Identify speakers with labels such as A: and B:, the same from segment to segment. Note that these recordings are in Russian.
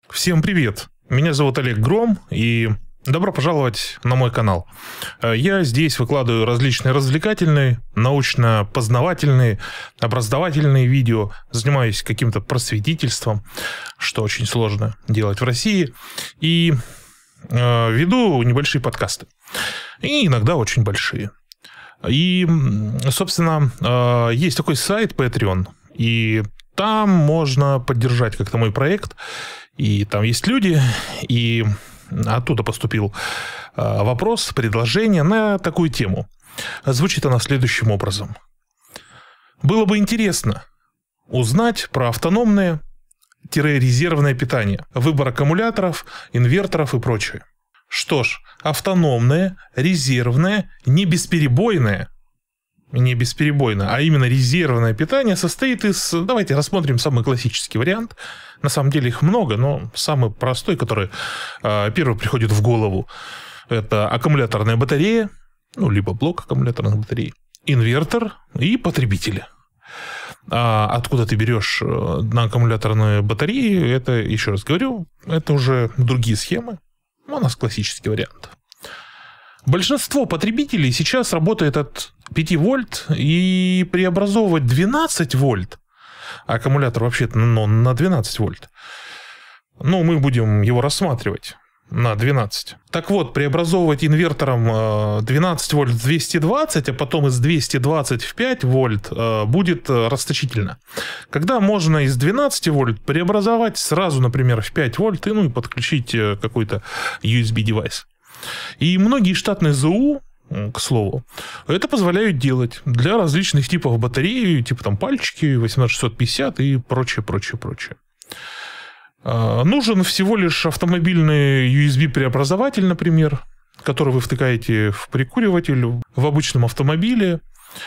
A: Всем привет! Меня зовут Олег Гром, и добро пожаловать на мой канал. Я здесь выкладываю различные развлекательные, научно-познавательные, образовательные видео, занимаюсь каким-то просветительством, что очень сложно делать в России, и веду небольшие подкасты, и иногда очень большие. И, собственно, есть такой сайт Patreon, и там можно поддержать как-то мой проект, и там есть люди, и оттуда поступил вопрос, предложение на такую тему. Звучит она следующим образом. Было бы интересно узнать про автономное-резервное питание, выбор аккумуляторов, инверторов и прочее. Что ж, автономное, резервное, не бесперебойное, а именно резервное питание состоит из... Давайте рассмотрим самый классический вариант. На самом деле их много, но самый простой, который первый приходит в голову, это аккумуляторная батарея, либо блок аккумуляторных батарей, инвертор и потребители. А откуда ты берешь на аккумуляторные батареи, это, еще раз говорю, это уже другие схемы. У нас классический вариант. Большинство потребителей сейчас работает от 5 вольт, и преобразовывать 12 вольт, аккумулятор вообще-то на 12 вольт, мы будем его рассматривать на 12. Так вот, преобразовывать инвертором 12 вольт в 220, а потом из 220 в 5 вольт будет расточительно. Когда можно из 12 вольт преобразовать сразу, например, в 5 вольт и подключить какой-то USB-девайс. И многие штатные ЗУ, к слову, это позволяют делать для различных типов батареи, типа там пальчики, 18650 и прочее. Нужен всего лишь автомобильный USB-преобразователь, например, который вы втыкаете в прикуриватель в обычном автомобиле,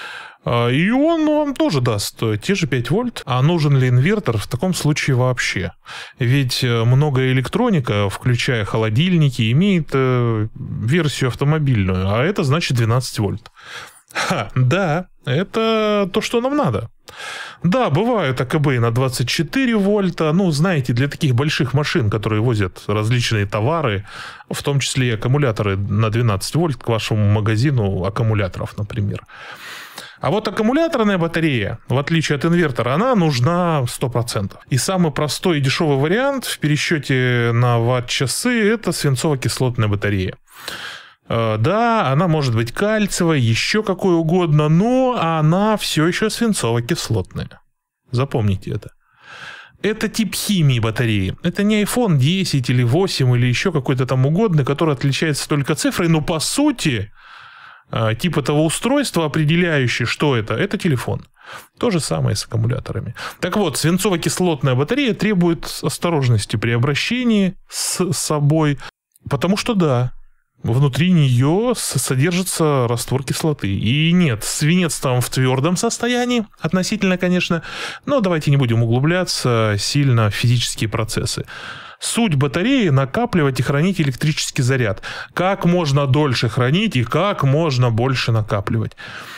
A: и он вам тоже даст те же 5 вольт. А нужен ли инвертор в таком случае вообще? Ведь многое электроника, включая холодильники, имеет версию автомобильную, а это значит 12 вольт. Да, это то, что нам надо. Да, бывают АКБ на 24 вольта, знаете, для таких больших машин, которые возят различные товары, в том числе и аккумуляторы на 12 вольт к вашему магазину аккумуляторов, например. А вот аккумуляторная батарея, в отличие от инвертора, она нужна 100%. И самый простой и дешевый вариант в пересчете на ватт-часы – это свинцово-кислотная батарея. Да, она может быть кальциевая, еще какой угодно, но она все еще свинцово-кислотная. Запомните это. Это тип химии батареи. Это не iPhone 10 или 8 или еще какой-то там угодный, который отличается только цифрой, но по сути... Тип этого устройства, определяющий, что это телефон. То же самое с аккумуляторами. Так вот, свинцово-кислотная батарея требует осторожности при обращении с собой, потому что да, внутри нее содержится раствор кислоты. И нет, свинец там в твердом состоянии, относительно, конечно, но давайте не будем углубляться сильно в физические процессы. Суть батареи – накапливать и хранить электрический заряд. Как можно дольше хранить и как можно больше накапливать.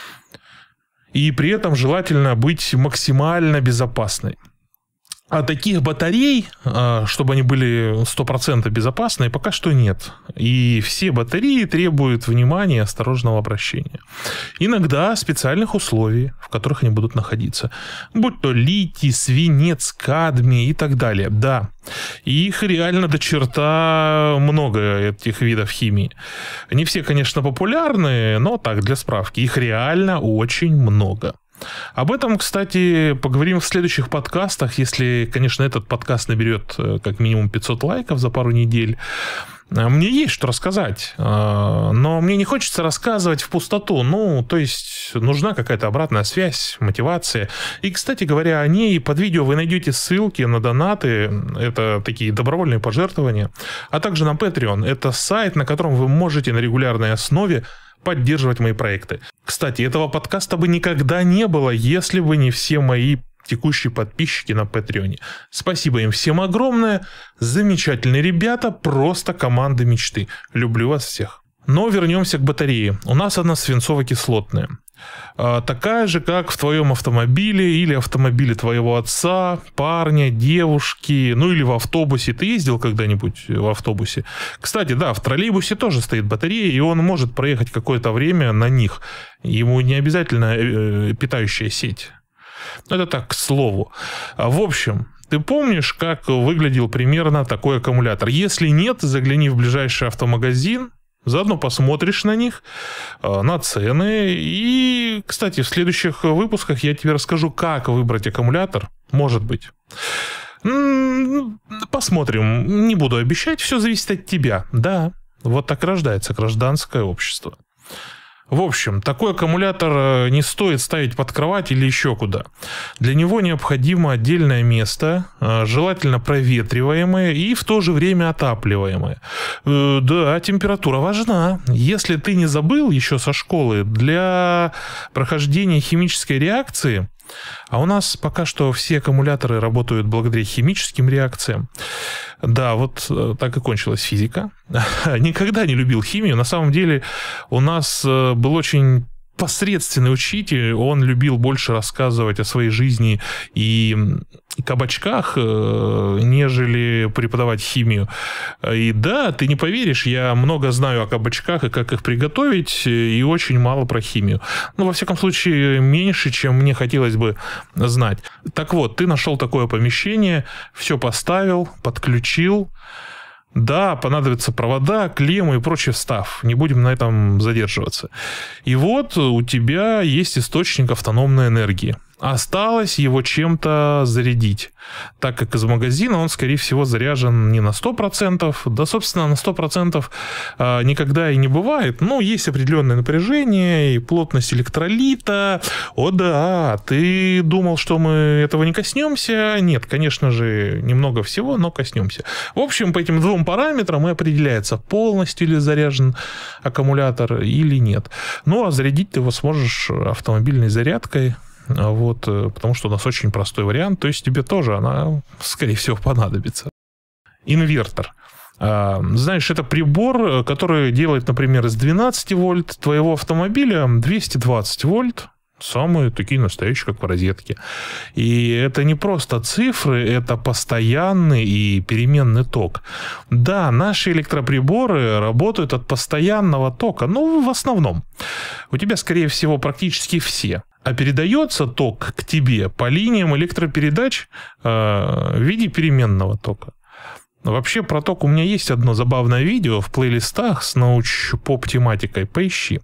A: И при этом желательно быть максимально безопасной. А таких батарей, чтобы они были 100% безопасные, пока что нет. И все батареи требуют внимания и осторожного обращения. Иногда специальных условий, в которых они будут находиться. Будь то литий, свинец, кадмий и так далее. Да, их реально до черта много, этих видов химии. Не все, конечно, популярны, но так, для справки. Их реально очень много. Об этом, кстати, поговорим в следующих подкастах, если, конечно, этот подкаст наберет как минимум 500 лайков за пару недель. Мне есть что рассказать, но мне не хочется рассказывать в пустоту. То есть нужна какая-то обратная связь, мотивация. И, кстати говоря, о ней под видео вы найдете ссылки на донаты, это такие добровольные пожертвования, а также на Patreon. Это сайт, на котором вы можете на регулярной основе поддерживать мои проекты. Кстати, этого подкаста бы никогда не было, если бы не все мои текущие подписчики на Патреоне. Спасибо им всем огромное. Замечательные ребята, просто команда мечты. Люблю вас всех. Но вернемся к батарее. У нас она свинцово-кислотная. такая же, как в твоем автомобиле или автомобиле твоего отца, парня, девушки, ну или в автобусе. Ты ездил когда-нибудь в автобусе? Кстати, да, в троллейбусе тоже стоит батарея, и он может проехать какое-то время на них. Ему не обязательно питающая сеть. Это так, к слову. В общем, ты помнишь, как выглядел примерно такой аккумулятор? Если нет, загляни в ближайший автомагазин, заодно посмотришь на них, на цены. И, кстати, в следующих выпусках я тебе расскажу, как выбрать аккумулятор. Может быть. Посмотрим. Не буду обещать, все зависит от тебя. Да, вот так рождается гражданское общество. В общем, такой аккумулятор не стоит ставить под кровать или еще куда. Для него необходимо отдельное место, желательно проветриваемое и в то же время отапливаемое. Да, температура важна. Если ты не забыл еще со школы, для прохождения химической реакции, а у нас пока что все аккумуляторы работают благодаря химическим реакциям. Да, вот так и кончилась физика. Никогда не любил химию. На самом деле у нас был очень посредственный учитель. Он любил больше рассказывать о своей жизни и кабачках, нежели преподавать химию. И да, ты не поверишь, я много знаю о кабачках и как их приготовить, и очень мало про химию. Ну, во всяком случае, меньше, чем мне хотелось бы знать. Так вот, ты нашел такое помещение, все поставил, подключил. Да, понадобятся провода, клеммы и прочий встав. Не будем на этом задерживаться. И вот у тебя есть источник автономной энергии. Осталось его чем-то зарядить, так как из магазина он, скорее всего, заряжен не на 100%, да, собственно, на 100% никогда и не бывает, но есть определенное напряжение и плотность электролита. О да, ты думал, что мы этого не коснемся? Нет, конечно же, немного всего, но коснемся. В общем, по этим двум параметрам и определяется, полностью ли заряжен аккумулятор или нет. Ну, а зарядить ты его сможешь автомобильной зарядкой. Вот, потому что у нас очень простой вариант, то есть тебе тоже она, скорее всего, понадобится. Инвертор. Знаешь, это прибор, который делает, например, из 12 вольт твоего автомобиля 220 вольт. Самые такие настоящие, как в розетке. И это не просто цифры, это постоянный и переменный ток. Да, наши электроприборы работают от постоянного тока, но в основном. У тебя, скорее всего, практически все. А передается ток к тебе по линиям электропередач в виде переменного тока. Вообще про ток у меня есть одно забавное видео в плейлистах с научпоп-тематикой. Поищи.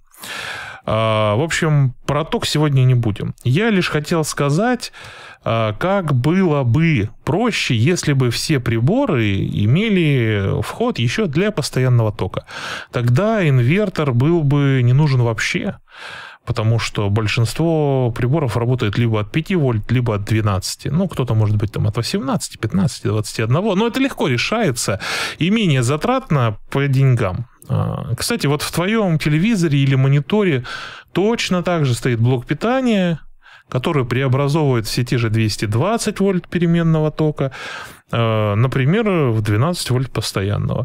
A: В общем, про ток сегодня не будем. Я лишь хотел сказать, как было бы проще, если бы все приборы имели вход еще для постоянного тока. Тогда инвертор был бы не нужен вообще. Потому что большинство приборов работает либо от 5 вольт, либо от 12. Ну, кто-то, может быть, там от 18, 15, 21. Но это легко решается и менее затратно по деньгам. Кстати, вот в твоем телевизоре или мониторе точно так же стоит блок питания, который преобразовывает все те же 220 вольт переменного тока, например, в 12 вольт постоянного.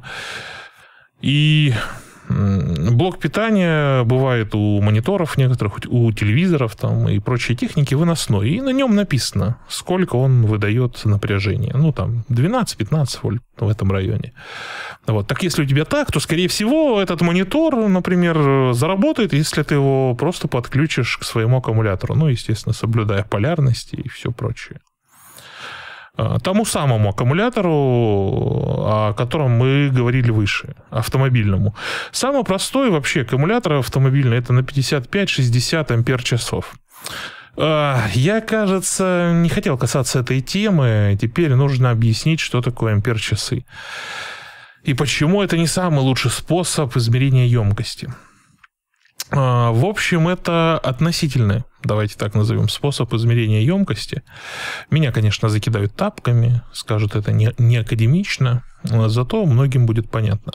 A: И блок питания бывает у мониторов некоторых, у телевизоров там, и прочей техники выносной. И на нем написано, сколько он выдает напряжения. Ну, там, 12-15 вольт в этом районе. Вот. Так если у тебя так, то, скорее всего, этот монитор, например, заработает, если ты его просто подключишь к своему аккумулятору. Ну, естественно, соблюдая полярности и все прочее. Тому самому аккумулятору, о котором мы говорили выше, автомобильному. Самый простой вообще аккумулятор автомобильный — это на 55-60 ампер-часов. Я, кажется, не хотел касаться этой темы. Теперь нужно объяснить, что такое ампер-часы. И почему это не самый лучший способ измерения емкости. В общем, это относительный, давайте так назовем, способ измерения емкости. Меня, конечно, закидают тапками, скажут, это не академично. зато многим будет понятно.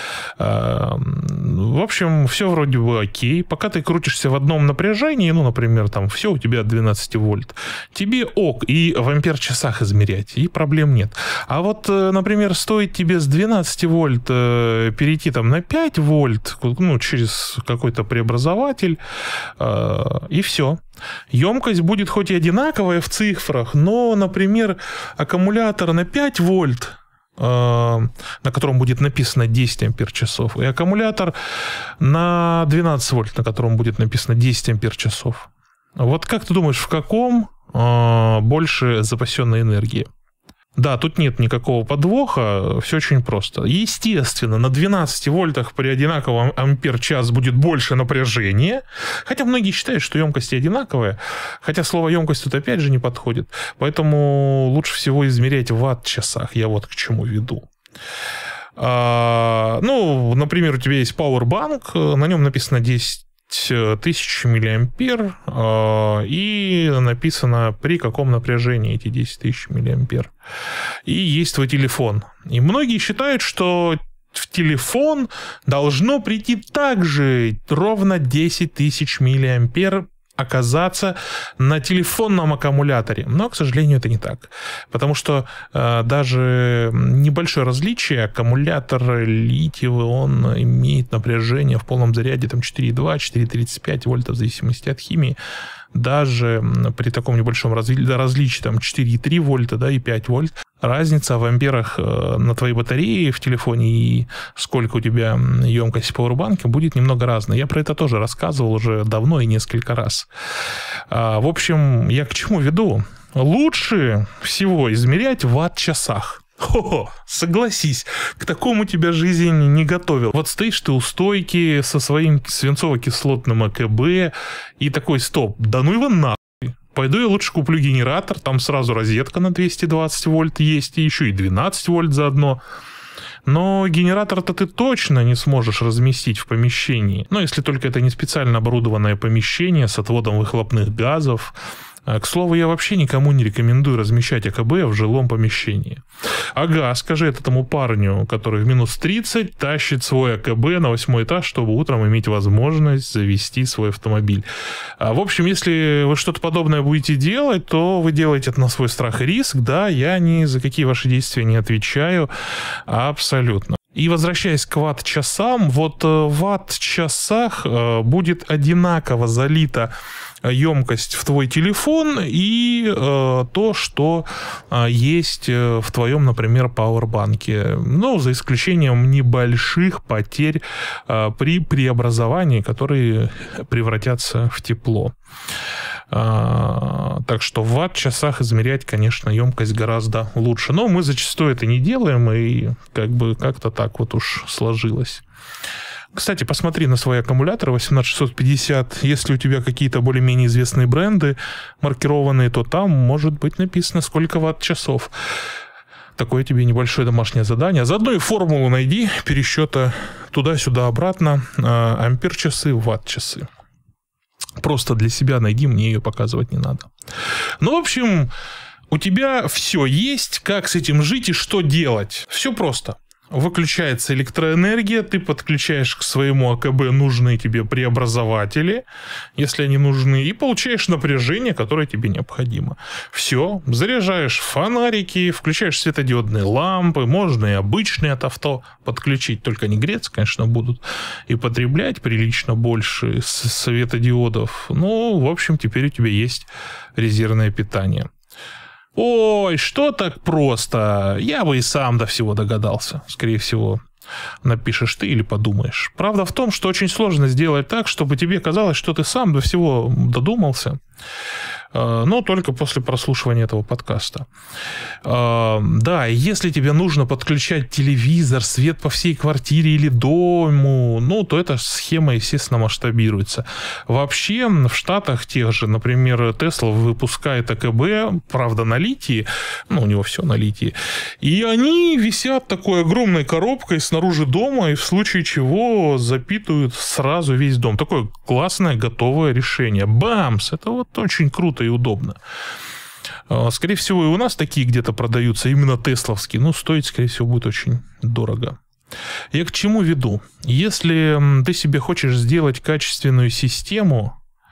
A: В общем, все вроде бы окей. Пока ты крутишься в одном напряжении, ну, например, там все у тебя от 12 вольт, тебе ок, и в ампер-часах измерять, и проблем нет. А вот, например, стоит тебе с 12 вольт перейти там на 5 вольт, ну, через какой-то преобразователь, и все. Емкость будет хоть и одинаковая в цифрах, но, например, аккумулятор на 5 вольт, на котором будет написано 10 ампер-часов, и аккумулятор на 12 вольт, на котором будет написано 10 ампер-часов. Вот как ты думаешь, в каком больше запасенной энергии? Да, тут нет никакого подвоха, все очень просто. Естественно, на 12 вольтах при одинаковом ампер-час будет больше напряжения, хотя многие считают, что емкости одинаковые, хотя слово емкость тут опять же не подходит, поэтому лучше всего измерять в ватт-часах, я вот к чему веду. Ну, например, у тебя есть Powerbank, на нем написано 10 тысяч миллиампер, и написано, при каком напряжении эти 10 тысяч миллиампер. И есть твой телефон. И многие считают, что в телефон должно прийти также ровно 10 тысяч миллиампер оказаться на телефонном аккумуляторе. Но, к сожалению, это не так. Потому что даже небольшое различие, аккумулятор литиевый, он имеет напряжение в полном заряде там 4,2, 4,35 вольта в зависимости от химии. Даже при таком небольшом различии, там 4,3 вольта, да, и 5 вольт, разница в амперах на твоей батарее в телефоне и сколько у тебя емкость в пауэрбанке будет немного разная. Я про это тоже рассказывал уже давно и несколько раз. В общем, я к чему веду? Лучше всего измерять в ватт-часах. Хо-хо, согласись, к такому тебя жизнь не готовил. Вот стоишь ты у стойки со своим свинцово-кислотным АКБ и такой, стоп, да ну его нахуй. Пойду я лучше куплю генератор, там сразу розетка на 220 вольт есть, и еще и 12 вольт заодно. Но генератор-то ты точно не сможешь разместить в помещении. Ну, если только это не специально оборудованное помещение с отводом выхлопных газов. К слову, я вообще никому не рекомендую размещать АКБ в жилом помещении. Ага, скажи это тому парню, который в минус 30 тащит свой АКБ на 8 этаж, чтобы утром иметь возможность завести свой автомобиль. В общем, если вы что-то подобное будете делать, то вы делаете это на свой страх и риск. Да, я ни за какие ваши действия не отвечаю абсолютно. И возвращаясь к ватт-часам, вот в ватт-часах будет одинаково залита емкость в твой телефон и то, что есть в твоем, например, пауэрбанке. Ну, за исключением небольших потерь при преобразовании, которые превратятся в тепло. Так что в ватт-часах измерять, конечно, емкость гораздо лучше. Но мы зачастую это не делаем, и как-то так вот уж сложилось. Кстати, посмотри на свои аккумуляторы 18650. Если у тебя какие-то более-менее известные бренды маркированные, то там может быть написано, сколько ватт-часов. Такое тебе небольшое домашнее задание. Заодно и формулу найди пересчета туда-сюда обратно. Ампер-часы, ватт-часы. Просто для себя найди, мне ее показывать не надо. Ну, в общем, у тебя все есть, как с этим жить и что делать. Все просто. Выключается электроэнергия, ты подключаешь к своему АКБ нужные тебе преобразователи, если они нужны, и получаешь напряжение, которое тебе необходимо. Все, заряжаешь фонарики, включаешь светодиодные лампы, можно и обычные от авто подключить, только не греться, конечно, будут, и потреблять прилично больше светодиодов. Ну, в общем, теперь у тебя есть резервное питание. Ой, что так просто? Я бы и сам до всего догадался. Скорее всего, напишешь ты или подумаешь. Правда в том, что очень сложно сделать так, чтобы тебе казалось, что ты сам до всего додумался. Но только после прослушивания этого подкаста. Да, если тебе нужно подключать телевизор, свет по всей квартире или дому, ну, то эта схема, естественно, масштабируется. Вообще, в Штатах тех же, например, Tesla выпускает АКБ, правда, на литии, ну, у него все на литии, и они висят такой огромной коробкой снаружи дома, и в случае чего запитывают сразу весь дом. Такое классное, готовое решение. Бамс! Это вот очень круто и удобно. Скорее всего, и у нас такие где-то продаются, именно тесловские, но стоить, скорее всего, будет очень дорого. Я к чему веду? Если ты себе хочешь сделать качественную систему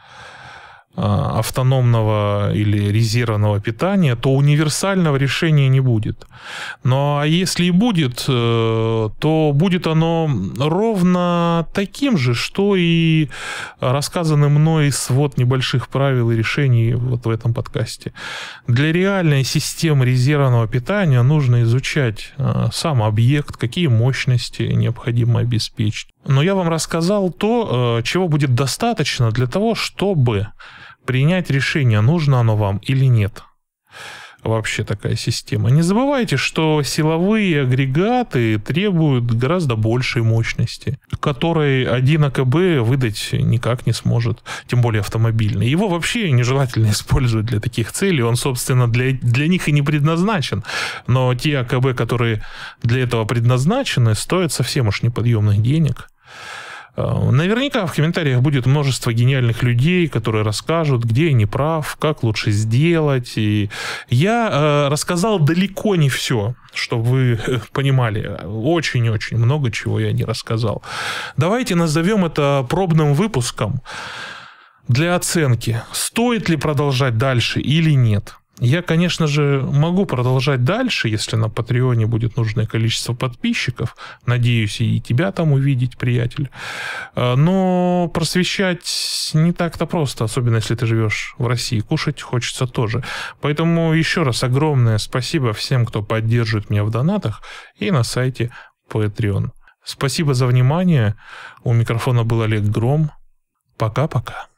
A: автономного или резервного питания, то универсального решения не будет. Ну а если и будет, то будет оно ровно таким же, что и рассказанный мной свод небольших правил и решений вот в этом подкасте. Для реальной системы резервного питания нужно изучать сам объект, какие мощности необходимо обеспечить. Но я вам рассказал то, чего будет достаточно для того, чтобы принять решение, нужно оно вам или нет. Вообще такая система. Не забывайте, что силовые агрегаты требуют гораздо большей мощности, которой 1 АКБ выдать никак не сможет, тем более автомобильный. Его вообще нежелательно использовать для таких целей, он, собственно, для них и не предназначен. Но те АКБ, которые для этого предназначены, стоят совсем уж неподъемных денег. Наверняка в комментариях будет множество гениальных людей, которые расскажут, где я не прав, как лучше сделать. И я рассказал далеко не все, чтобы вы понимали. Очень-очень много чего я не рассказал. Давайте назовем это пробным выпуском для оценки, стоит ли продолжать дальше или нет. Я, конечно же, могу продолжать дальше, если на Патреоне будет нужное количество подписчиков. Надеюсь, и тебя там увидеть, приятель. Но просвещать не так-то просто, особенно если ты живешь в России. Кушать хочется тоже. Поэтому еще раз огромное спасибо всем, кто поддерживает меня в донатах и на сайте Patreon. Спасибо за внимание. У микрофона был Олег Гром. Пока-пока.